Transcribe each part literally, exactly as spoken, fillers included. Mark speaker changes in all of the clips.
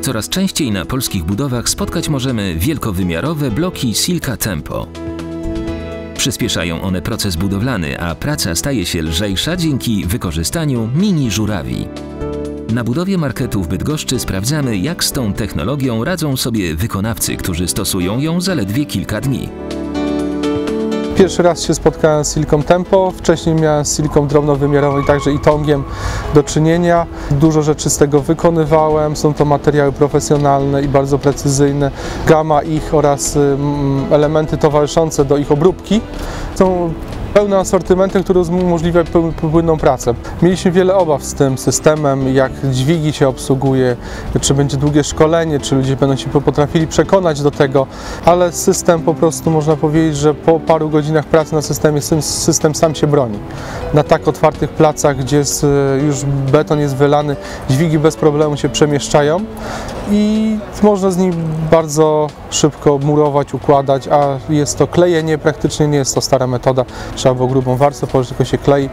Speaker 1: Coraz częściej na polskich budowach spotkać możemy wielkowymiarowe bloki Silca Tempo. Przyspieszają one proces budowlany, a praca staje się lżejsza dzięki wykorzystaniu mini żurawi. Na budowie marketu w Bydgoszczy sprawdzamy, jak z tą technologią radzą sobie wykonawcy, którzy stosują ją zaledwie kilka dni.
Speaker 2: Pierwszy raz się spotkałem z Silcą Tempo, wcześniej miałem z Silcą drobnowymiarową i także Ytongiem do czynienia. Dużo rzeczy z tego wykonywałem, są to materiały profesjonalne i bardzo precyzyjne. Gama ich oraz elementy towarzyszące do ich obróbki są pełne asortymenty, które umożliwiają płynną pracę. Mieliśmy wiele obaw z tym systemem, jak dźwigi się obsługuje, czy będzie długie szkolenie, czy ludzie będą się potrafili przekonać do tego, ale system po prostu można powiedzieć, że po paru godzinach pracy na systemie system sam się broni. Na tak otwartych placach, gdzie jest, już beton jest wylany, dźwigi bez problemu się przemieszczają i można z nim bardzo szybko murować, układać, a jest to klejenie, praktycznie nie jest to stara metoda. Trzeba było grubą warstwę położyć, tylko się klei.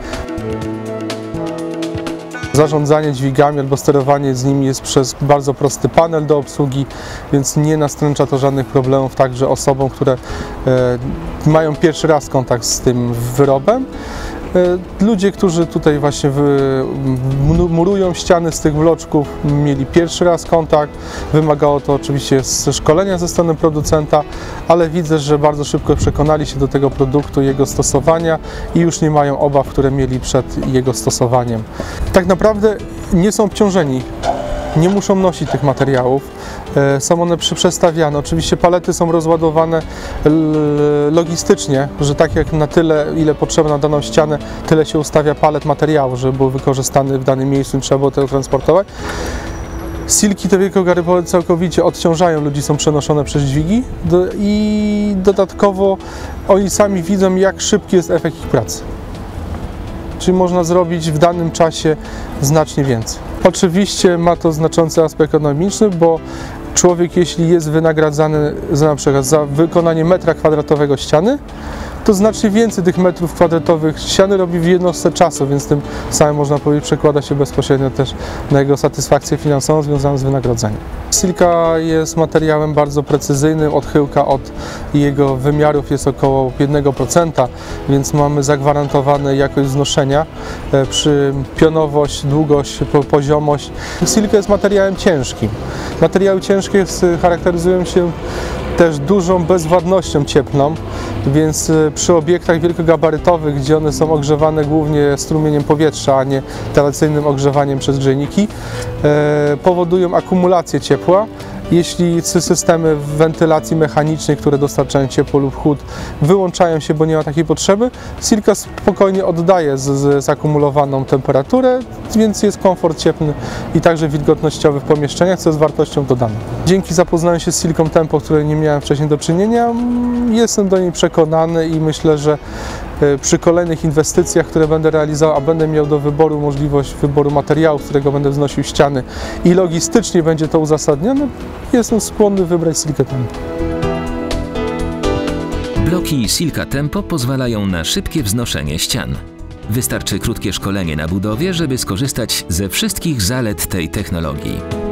Speaker 2: Zarządzanie dźwigami albo sterowanie z nimi jest przez bardzo prosty panel do obsługi, więc nie nastręcza to żadnych problemów także osobom, które e, mają pierwszy raz kontakt z tym wyrobem. Ludzie, którzy tutaj właśnie murują ściany z tych bloczków, mieli pierwszy raz kontakt. Wymagało to oczywiście szkolenia ze strony producenta, ale widzę, że bardzo szybko przekonali się do tego produktu, jego stosowania i już nie mają obaw, które mieli przed jego stosowaniem. Tak naprawdę nie są obciążeni. Nie muszą nosić tych materiałów, są one przestawiane. Oczywiście palety są rozładowane logistycznie, że tak jak na tyle, ile potrzeba na daną ścianę, tyle się ustawia palet materiału, żeby był wykorzystany w danym miejscu i trzeba było tego transportować. Silki te wielkogarybowe całkowicie odciążają ludzi, są przenoszone przez dźwigi i dodatkowo oni sami widzą, jak szybki jest efekt ich pracy. Czyli można zrobić w danym czasie znacznie więcej. Oczywiście ma to znaczący aspekt ekonomiczny, bo człowiek, jeśli jest wynagradzany za, na przykład za wykonanie metra kwadratowego ściany, to znacznie więcej tych metrów kwadratowych ściany robi w jednostce czasu, więc tym samym można powiedzieć przekłada się bezpośrednio też na jego satysfakcję finansową związaną z wynagrodzeniem. Silca jest materiałem bardzo precyzyjnym, odchyłka od jego wymiarów jest około jednego procenta, więc mamy zagwarantowane jakość znoszenia, przy pionowość, długość, poziomość. Silca jest materiałem ciężkim. Materiały ciężkie charakteryzują się też dużą bezwładnością cieplną, więc przy obiektach wielkogabarytowych, gdzie one są ogrzewane głównie strumieniem powietrza, a nie tradycyjnym ogrzewaniem przez grzejniki, powodują akumulację ciepła. Jeśli systemy wentylacji mechanicznej, które dostarczają ciepło lub chłód, wyłączają się, bo nie ma takiej potrzeby, Silca spokojnie oddaje z, z zakumulowaną temperaturę, więc jest komfort cieplny i także wilgotnościowy w pomieszczeniach, co jest wartością dodaną. Dzięki zapoznaniu się z Silcą Tempo, której nie miałem wcześniej do czynienia, jestem do niej przekonany i myślę, że przy kolejnych inwestycjach, które będę realizował, a będę miał do wyboru możliwość wyboru materiału, z którego będę wznosił ściany i logistycznie będzie to uzasadnione, jestem skłonny wybrać Silcę Tempo.
Speaker 1: Bloki Silca Tempo pozwalają na szybkie wznoszenie ścian. Wystarczy krótkie szkolenie na budowie, żeby skorzystać ze wszystkich zalet tej technologii.